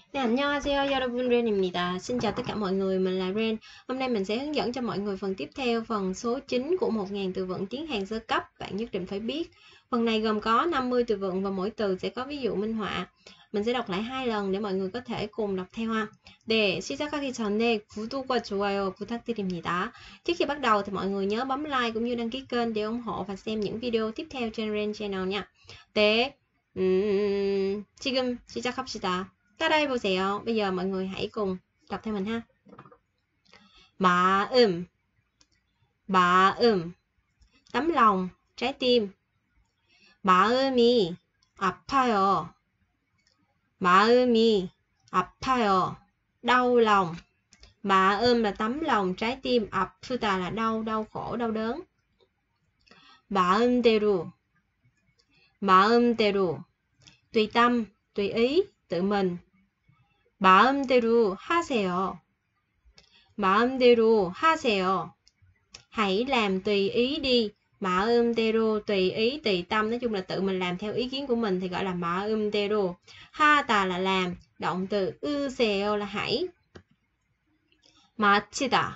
네, 안녕하세요, 여러분. Ren입니다. Xin chào tất cả mọi người, mình là Ren. Hôm nay mình sẽ hướng dẫn cho mọi người phần tiếp theo, phần số 9 của 1000 từ vựng tiếng Hàn sơ cấp bạn nhất định phải biết. Phần này gồm có 50 từ vựng và mỗi từ sẽ có ví dụ minh họa. Mình sẽ đọc lại 2 lần để mọi người có thể cùng đọc theo ha. 네, 시작하기 전에 구독과 좋아요 부탁드립니다. Trước khi bắt đầu thì mọi người nhớ bấm like cũng như đăng ký kênh để ủng hộ và xem những video tiếp theo trên Ren Channel nha. 네, 지금 시작합시다. 따라해보세요. Bây giờ mọi người hãy cùng đọc theo mình ha. 마음, 마음, tấm lòng, trái tim. 마음이 아파요. 마음이 아파요. Đau lòng. 마음 là tấm lòng, trái tim. 아프다 là đau, đau khổ, đau đớn. 마음대로, 마음대로, tùy tâm, tùy ý, tự mình. 마음대로 하세요. 마음대로 하세요. Hãy làm tùy ý đi. 마음대로 tùy ý, tùy tâm, nói chung là tự mình làm theo ý kiến của mình thì gọi là 마음대로. 하다 là làm, động từ 으세요 là hãy. 마치다,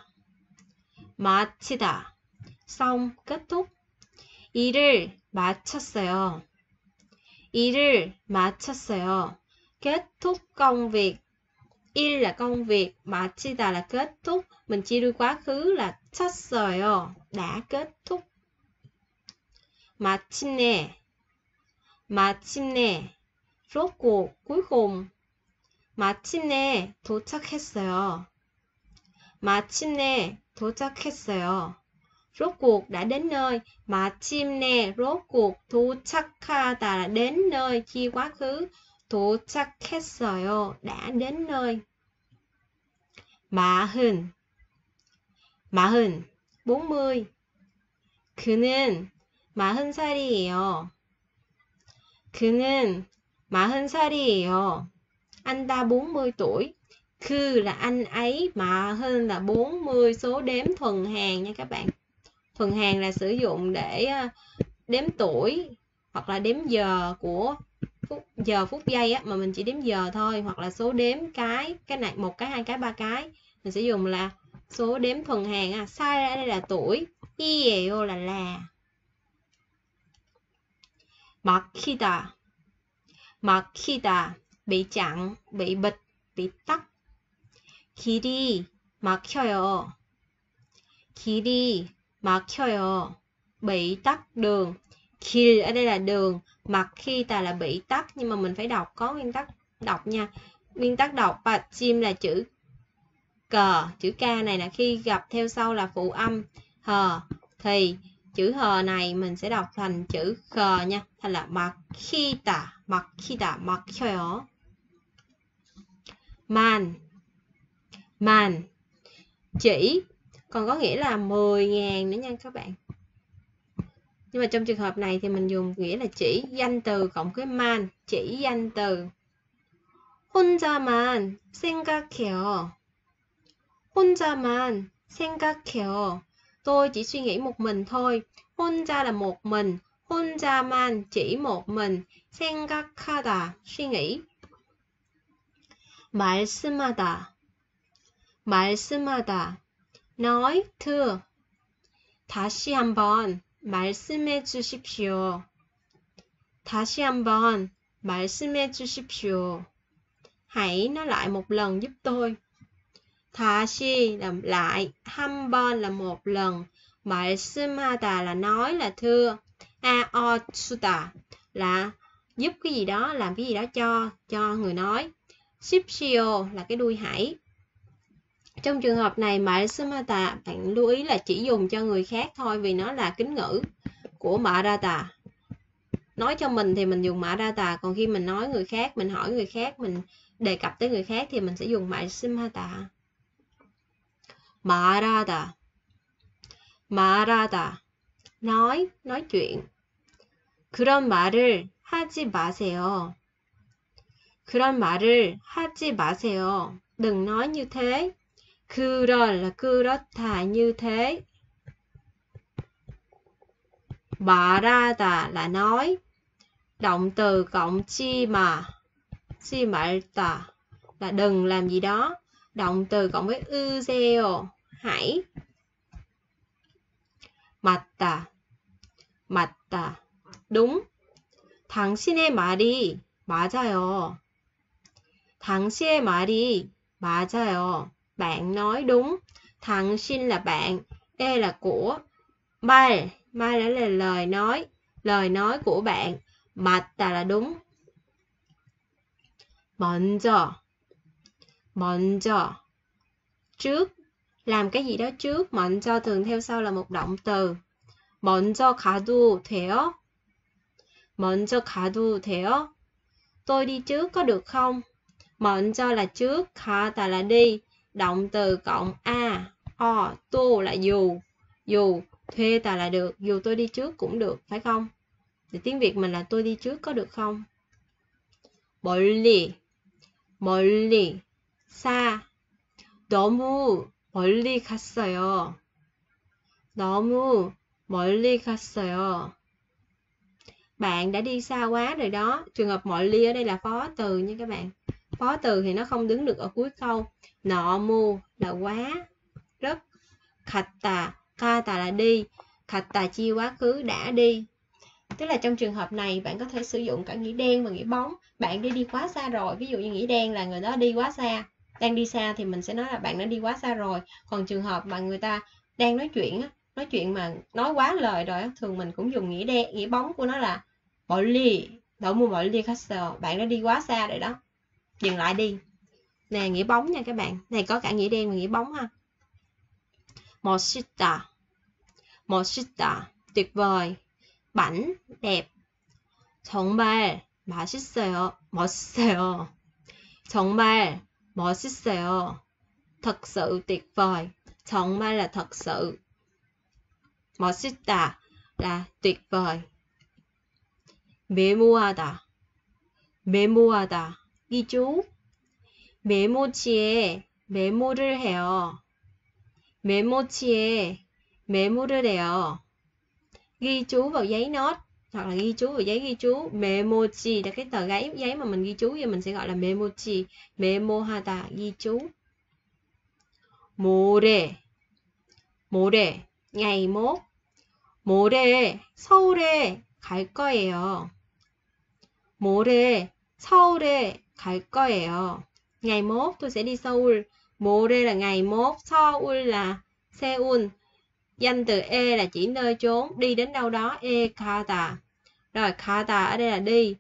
마치다, xong, kết thúc. 일을 마쳤어요. 일을 마쳤어요. Kết thúc công việc. Il là công việc, 마치다 là kết thúc. Mình chia đuôi quá khứ là 쳤어요, đã kết thúc. 마침내, 마침내, rốt cuộc, cuối cùng. 마침내 도착했어요. 마침내 도착했어요. Rốt cuộc đã đến nơi. 마침내 rốt cuộc, 도착하다 là đến nơi, chia quá khứ. 도착했어요. đã đến nơi. 마흔, 마흔, 40. 그는 40살이에요. 그는 40살이에요. Anh ta 40 tuổi. 그 là anh ấy, 마흔 là 40, số đếm thuần Hàn nha các bạn. Thuần Hàn là sử dụng để đếm tuổi hoặc là đếm giờ của giờ phút giây á, mà mình chỉ đếm giờ thôi, hoặc là số đếm cái này, 1 cái, 2 cái, 3 cái, mình sẽ dùng là số đếm thuần Hàn á. Sai ở đây là tuổi, 이에요 là. 막히다, 막히다, bị chặn, bị bịt, bị tắc. 길이 막혀요. 길이 막혀요. Bị tắc đường. 길 ở đây là đường, 막히다 là bị tắc, nhưng mà mình phải đọc có nguyên tắc đọc nha. Nguyên tắc đọc 받침 là chữ cờ, chữ K này là khi gặp theo sau là phụ âm hờ thì chữ hờ này mình sẽ đọc thành chữ khờ nha, thành là 막히다, 막히다, 막혀요. Man, man, chỉ, còn có nghĩa là 10.000 nữa nha các bạn. Nhưng mà trong trường hợp này thì mình dùng nghĩa là chỉ, danh từ cộng với man, chỉ danh từ. 혼자만 생각해요. 혼자만 생각해요. Tôi chỉ suy nghĩ một mình thôi. 혼자 là một mình. 혼자만 chỉ một mình. 생각하다 suy nghĩ. 말씀하다, 말씀하다, nói, thưa. 다시 한번 말씀해 주십시오. 다시 한번 말씀해 주십시오. Hãy nói lại một lần giúp tôi. 다시 là lại, 한번 là một lần, 말씀하다 là nói, là thưa, 주다 là giúp cái gì đó, làm cái gì đó cho người nói. 십시오 là cái đuôi hãy. Trong trường hợp này 말씀하다 bạn lưu ý là chỉ dùng cho người khác thôi, vì nó là kính ngữ của 말하다. Nói cho mình thì mình dùng 말하다, còn khi mình nói người khác, mình hỏi người khác, mình đề cập tới người khác thì mình sẽ dùng 말씀하다. 말하다, 말하다, nói chuyện. 그런 말을 하지 마세요. 그런 말을 하지 마세요. Đừng nói như thế. 그런 là 그렇다, như thế. 말하다 là nói. Động từ cộng chi mà, chi 말다 là đừng làm gì đó. Động từ cộng với 으세요. Hãy. 맞다. 맞다. đúng. 당신의 말이 맞아요. 당신의 말이 맞아요. Bạn nói đúng. 당신 là bạn. E là của. 말 là lời nói. Lời nói của bạn. 맞다 là đúng. 먼저. 먼저. Trước. Làm cái gì đó trước. 먼저 thường theo sau là một động từ. 먼저 가도 돼요? 먼저 가도 돼요? Tôi đi trước có được không? 먼저 là trước, 가다 là đi, động từ cộng a, o, tô là dù, 되다 là được, dù tôi đi trước cũng được, phải không? Thì tiếng Việt mình là tôi đi trước có được không? 멀리, 멀리, xa, 너무 멀리 갔어요. 너무 멀리 갔어요. Bạn đã đi xa quá rồi đó. Trường hợp 멀리 ở đây là phó từ nha các bạn. Phó từ thì nó không đứng được ở cuối câu. 너무 là quá, rất. 갔다, 가다 là đi. 갔다 chi quá khứ đã đi. Tức là trong trường hợp này bạn có thể sử dụng cả nghĩa đen và nghĩa bóng. Bạn đi quá xa rồi. Ví dụ như nghĩa đen là người đó đi quá xa. Đang đi xa thì mình sẽ nói là bạn đã đi quá xa rồi. Còn trường hợp mà người ta đang nói chuyện mà nói quá lời rồi, thường mình cũng dùng nghĩa đen, nghĩa bóng của nó là 멀리, 너무 멀리 갔어요. Bạn đã đi quá xa rồi đó. Dừng lại đi. Nè, nghĩa bóng nha các bạn. Này có cả nghĩa đen và nghĩa bóng ha. 멋있다. 멋있다. Tuyệt vời. Bảnh, đẹp. 정말 맛있어요. 멋있어요. 정말 멋있어요. Thật sự tuyệt vời. 정말 là thật sự. 멋있다 là tuyệt vời. 메모하다. 메모하다. ghi chú. 메모지에 메모를 해요. 메모지에 메모를 해요. Ghi chú vào giấy nốt hoặc là ghi chú vào giấy ghi chú. 메모지 là cái tờ giấy mà mình ghi chú, và mình sẽ gọi là 메모지. 메모하다 ghi chú. 모레. 모레 ngày mốt. 모레 서울에 갈 거예요. 모레 서울에 갈 거예요. Ngày mốt tôi sẽ đi Seoul. 모레 là ngày mốt, Seoul là Seoul. Danh từ e là chỉ nơi chốn, đi đến đâu đó. E 가다. Rồi 가다 ở đây là đi.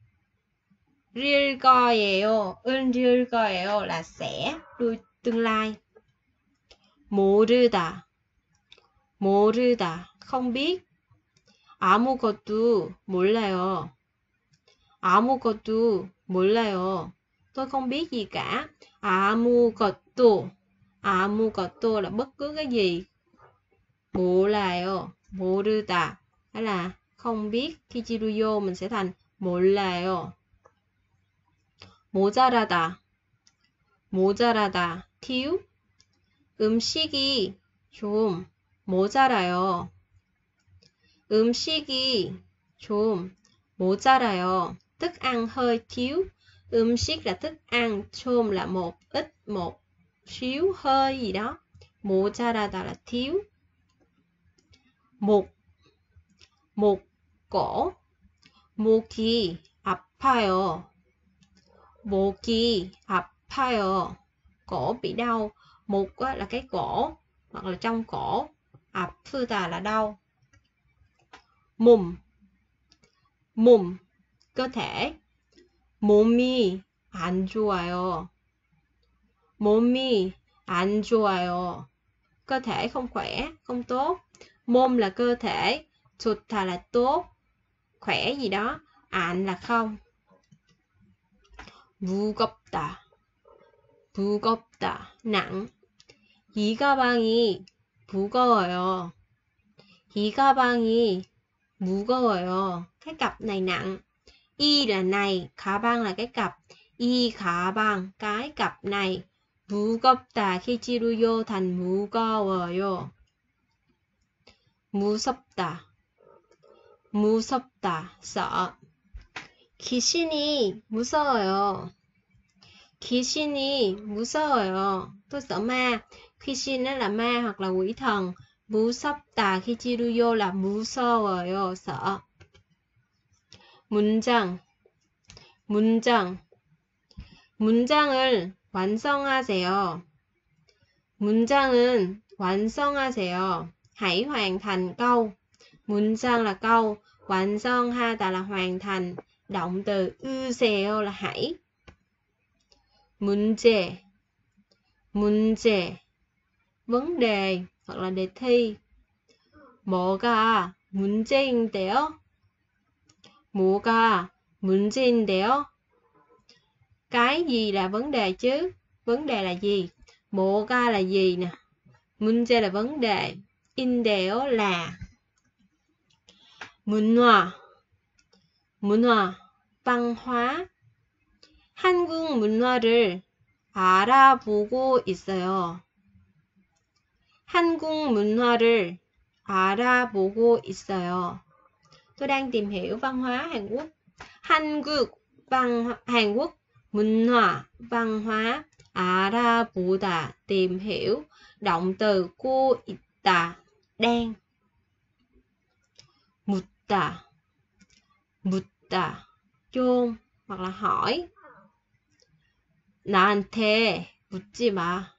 릴 거예요. 릴 거예요 là sẽ, đuôi tương lai. 모르다. 모르다 không biết. 아무것도 몰라요. 아무것도 몰라요. Tôi không biết gì cả. 아무것도. 아무것도 là bất cứ cái gì. 몰라요. 모르다. Đó là không biết. Khi chiru vô mình sẽ thành 몰라요. 모자라다. 모자라다. thiếu. 음식이 좀 모자라요. 음식이 좀 모자라요. Thức ăn hơi thiếu. 음식 là thức ăn, 좀 là một ít, một xíu, hơi gì đó. 모자라다 là thiếu. 목. 목, cổ. 목이 아파요. 목이 아파요. Cổ bị đau. Mục là cái cổ hoặc là trong cổ. 아프다 là đau. 몸. 몸, cơ thể. 몸이 안 좋아요. 몸이 안 좋아요. Cơ thể không khỏe, không tốt. 몸 là cơ thể. 좋다 là tốt, khỏe gì đó. 안 là không. 무겁다. 무겁다, nặng. 이 가방이 무거워요. 이 가방이 무거워요. Cái cặp này nặng. Y là này, 가방 là cái cặp. 이 가방, cái cặp này. 무겁다 khi chiru vô thành 무거워요. 무섭다. 무섭다, sợ. 귀신이 무서워요. 귀신이 무서워요. Tôi sợ ma. 귀신 là ma hoặc là quỷ thần. 무섭다 khi chiruyo là 무서워요. sợ. 문장. 문장을 완성하세요. 문장은 완성하세요. Hãy hoàn thành câu. 문장 là câu. 완성하다 là hoàn thành. Động từ 으세요 là hãy. 문제. vấn đề hoặc là đề thi. 뭐가 문제인데요? 뭐가 문제인데요? Cái gì là vấn đề chứ? Vấn đề là gì? 뭐가 là gì nè? 문제 là vấn đề. 인데요 là. 문화. văn hóa. 한국 문화를 알아보고 있어요. 한국 문화를 알아보고 있어요. Tôi đang tìm hiểu văn hóa Hàn Quốc. Hàn Quốc. 문화, văn hóa. 알아보다, tìm hiểu. Động từ 고 있다, đang. 묻다, chôn hoặc là hỏi. 나한테 묻지 마.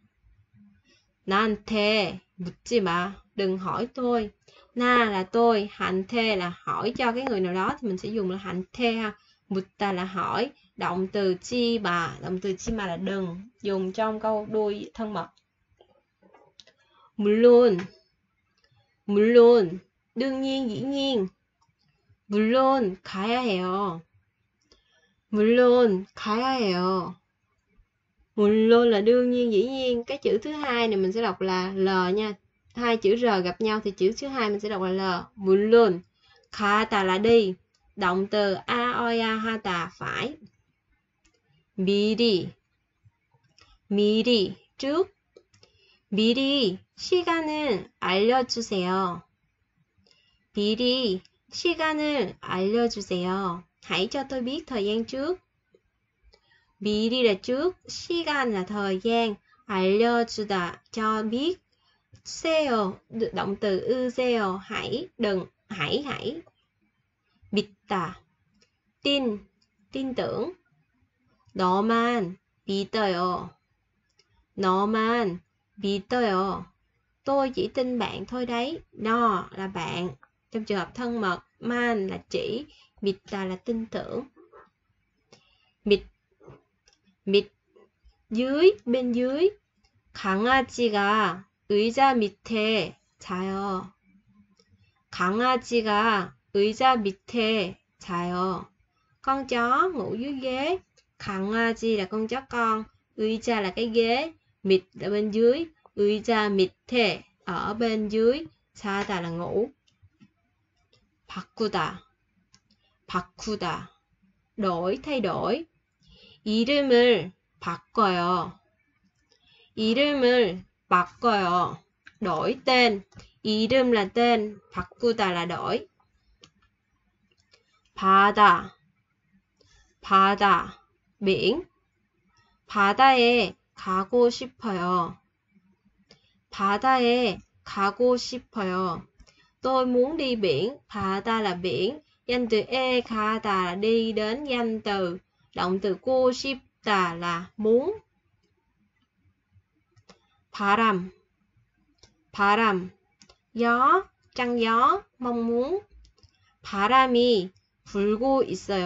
나한테 묻지 마. Đừng hỏi tôi. Na là tôi, 한테 là hỏi cho cái người nào đó thì mình sẽ dùng là 한테 ha. 묻다 là hỏi. Động từ chi mà là đừng, dùng trong câu đuôi thân mật. 물론, đương nhiên, dĩ nhiên. 물론 가야 해요. 물론 là đương nhiên, dĩ nhiên. Cái chữ thứ hai này mình sẽ đọc là L nha. Hai chữ R gặp nhau thì chữ thứ hai mình sẽ đọc là L. 물론. 가다 là đi. Động từ aoya hata phải. 미리 trước. 미리 시간을 알려주세요. 미리 시간을 알려주세요. Hãy cho tôi biết thời gian trước. 미리 là trước, 시간 là thời gian, 알려주다 cho biết. 세요 động từ 으세요 hãy, đừng, hãy. 믿다 tin tưởng. 너만 믿어요. Tôi chỉ tin bạn thôi đấy. Nó là bạn trong trường hợp thân mật. Man là chỉ. 믿다 là tin tưởng. 밑 dưới, bên dưới. 강아지가 의자 밑에 자요. 강아지가 의자 밑에 자요. Con chó ngủ dưới ghế. 강아지 là con chó con. 의자 là cái ghế. 밑 là bên dưới. 의자 밑에 ở bên dưới. 자다 là ngủ. 바꾸다 đổi, thay đổi. 이름을 바꿔요. Đổi tên. 이름 là tên. 바꾸다 là đổi. 바다 biển. 바다에 가고 싶어요. Tôi muốn đi biển. 바다 là biển. Danh từ e 가다 là đi đến danh từ. Động từ 고싶다 là muốn. 바람 gió, trăng gió, mong muốn. 바람이 불고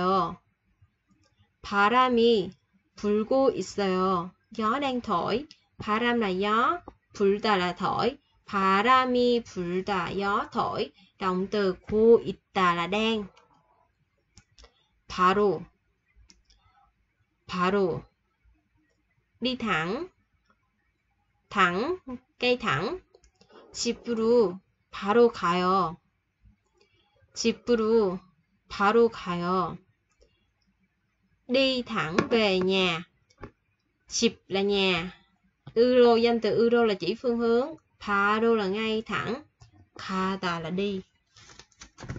있어요. Gió đang thổi. 바람 là gió, 불다 là thổi. 바람이 불다, gió thổi. Động từ 고 있다 là đang. 바로 đi thẳng, cây thẳng. 집으로 바로 가요. Đi thẳng về nhà. 집 là nhà. Euro, danh từ euro là chỉ phương hướng. 바로 là ngay thẳng. 가다 là đi.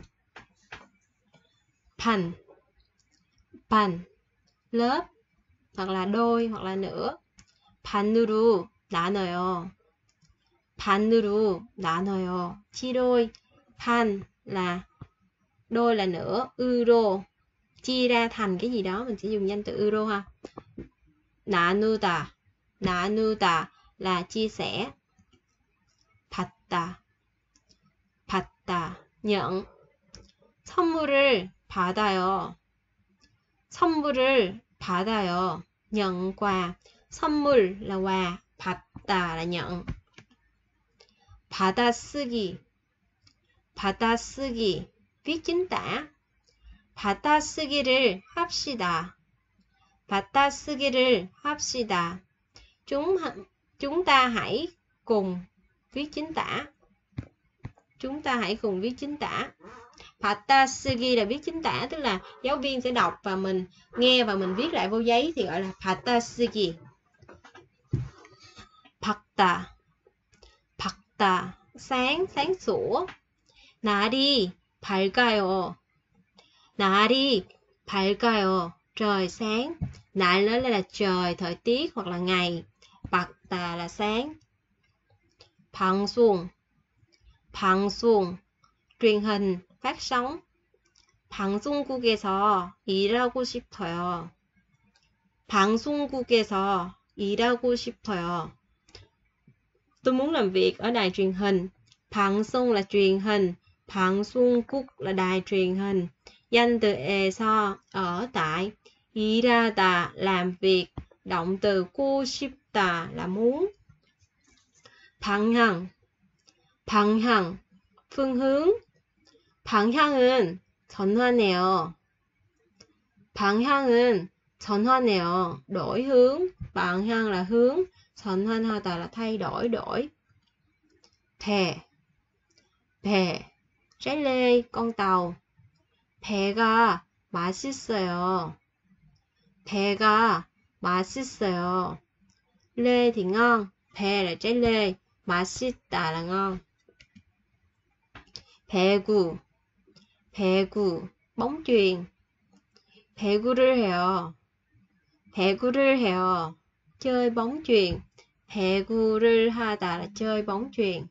반 lớp. hoặc là đôi hoặc là nửa. 반으로 나눠요. 반으로 나눠요. chia đôi. 반 là đôi là nửa. 으로 chia ra thành cái gì đó, mình sẽ dùng danh từ 으로 ha. 나누다. 나누다 là chia sẻ. 받다. 받다. nhận. 선물을 받아요. 선물을 받아요. nhận quà. 선물 là quà, 받다 là nhận. 받아쓰기. 받아쓰기. viết chính tả. 받아쓰기를 합시다. 받아쓰기를 합시다. Chúng ta hãy cùng viết chính tả. Chúng ta hãy cùng viết chính tả. 받아쓰기 là viết chính tả, tức là giáo viên sẽ đọc và mình nghe và mình viết lại vô giấy thì gọi là 받아쓰기. 밝다. 밝다. sáng, sáng sủa. 날이 밝아요. 날이 밝아요. Trời sáng.날 nói là trời, thời tiết hoặc là ngày. 밝다 là sáng. 방송. 방송. truyền hình, phát sóng. 방송국에서 일하고 싶어요. 방송국에서 일하고 싶어요. Tôi muốn làm việc ở đài truyền hình. 방송 là truyền hình. 방송국 là đài truyền hình. danh từ 에서 ở tại. 일하다 làm việc. động từ 고 싶다 là muốn. 방향. 방향 phương hướng. 방향은 전환해요. 방향은 전환해요. đổi hướng. 방향 là hướng. 전환하다 là thay đổi, đổi. 배. 배. trái lê, con tàu. 배가 맛있어요. 배가 맛있어요. lê thì ngon. 배 là trái lê. 맛있다 là ngon. 배구. 배구. bóng chuyền. 배구를 해요. 배구를 해요. chơi bóng chuyền. 배구를 하다 là chơi bóng chuyền.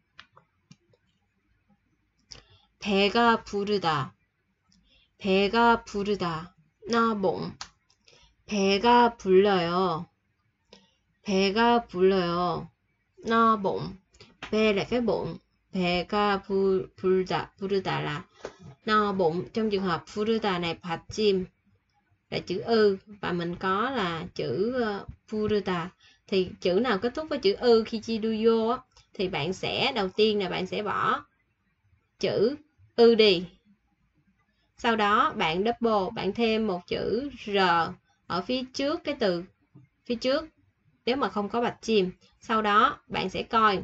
배가 부르다. 배가 부르다. no bụng. 배가 불러요. 배가 불러요. no bụng. 배 là cái bụng. 배가 부르다 là no bụng. Trong trường hợp 부르다 này 받침 là chữ ư và mình có là chữ 부르다, thì chữ nào kết thúc với chữ ư khi chia đuôi vô á, thì bạn sẽ đầu tiên là bạn sẽ bỏ chữ ư đi. Sau đó bạn double, bạn thêm một chữ r ở phía trước cái từ phía trước nếu mà không có bạch chìm. Sau đó bạn sẽ coi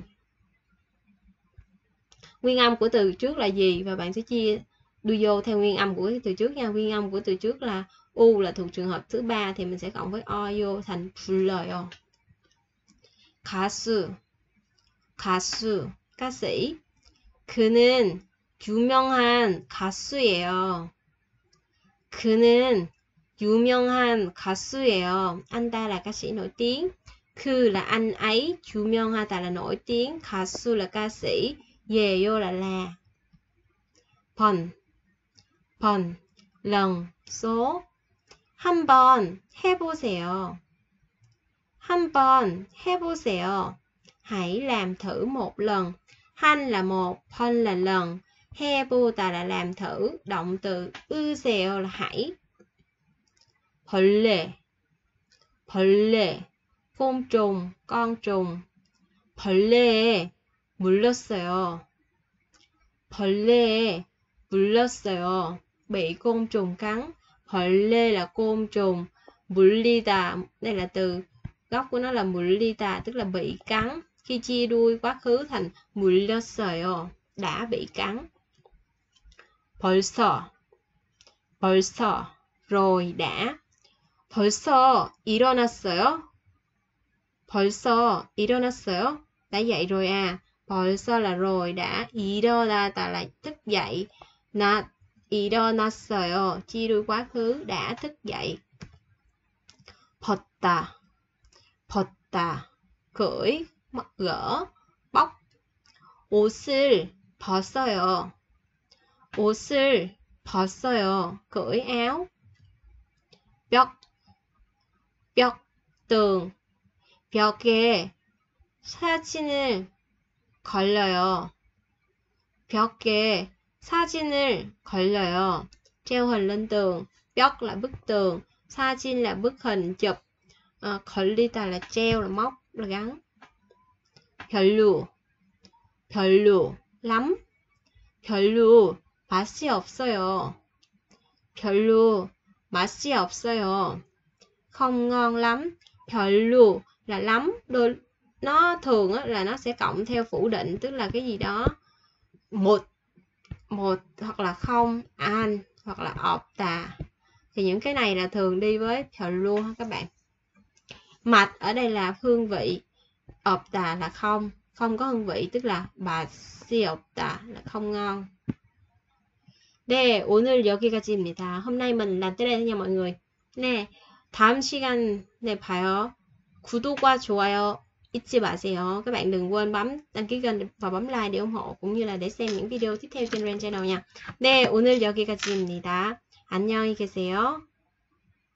nguyên âm của từ trước là gì và bạn sẽ chia đuôi vô theo nguyên âm của từ trước nha. Nguyên âm của từ trước là u là thuộc trường hợp thứ 3 thì mình sẽ cộng với o vô thành 불러요. 가수. 가수. ca sĩ. 그는 유명한 가수예요. 그는 유명한 가수예요. Anh ta là ca sĩ nổi tiếng. 그 là anh ấy. 유명하다 là nổi tiếng. 가수 là ca sĩ. 예요 là. 번. 번. lần, số. 한번 해보세요. 한번 해보세요. Hãy làm thử một lần. 한 là một, 번 là lần, 해보다 là làm thử, động từ 으세요 là hãy. 벌레. 벌레. côn trùng, con trùng. 벌레에 물렸어요. 벌레에 물렸어요. Bị côn trùng cắn. 벌레 là côn trùng. 물리다, đây là từ gốc của nó là 물리다, tức là bị cắn. Khi chia đuôi quá khứ thành 물렸어요, đã bị cắn. 벌써. 벌써, rồi đã. 벌써 일어났어요? 벌써 일어났어요? Đã dậy rồi à. 벌써 là rồi đã. 일어나다 là thức dậy. 일어났어요, chia đuôi quá khứ, đã thức dậy. 벗다, 벗다, cởi, gỡ, bóc. 옷을 벗어요. 옷을 벗어요. cởi áo. 벽, 벽, tường. 벽에 사진을 걸려요. 벽에 사진을 걸려요. treo hình lên tường. 벽 là bức tường. 사진 là bức hình chụp. 걸리다 là treo, là móc, là gắn. 별로, 별로, lắm. 별로, 맛이 없어요. 별로, 맛이 없어요. Không ngon lắm. 별로 là lắm. Nó thường là nó sẽ cộng theo phủ định, tức là cái gì đó một hoặc là không, an hoặc là 없다. Thì những cái này là thường đi với 별로 ha các bạn. Mạch ở đây là hương vị, 없다 là không có hương vị, tức là 맛이 없다 là không ngon. 네, 오늘 여기까지입니다. hôm nay mình làm tới đây nha mọi người. 네, 다음 시간에 봐요. 구독과 좋아요 잊지 마세요. Các bạn đừng quên bấm đăng ký kênh và bấm like để ủng hộ, cũng như là để xem những video tiếp theo trên Ren Channel nha. 네, 오늘 여기까지입니다. 안녕히 계세요.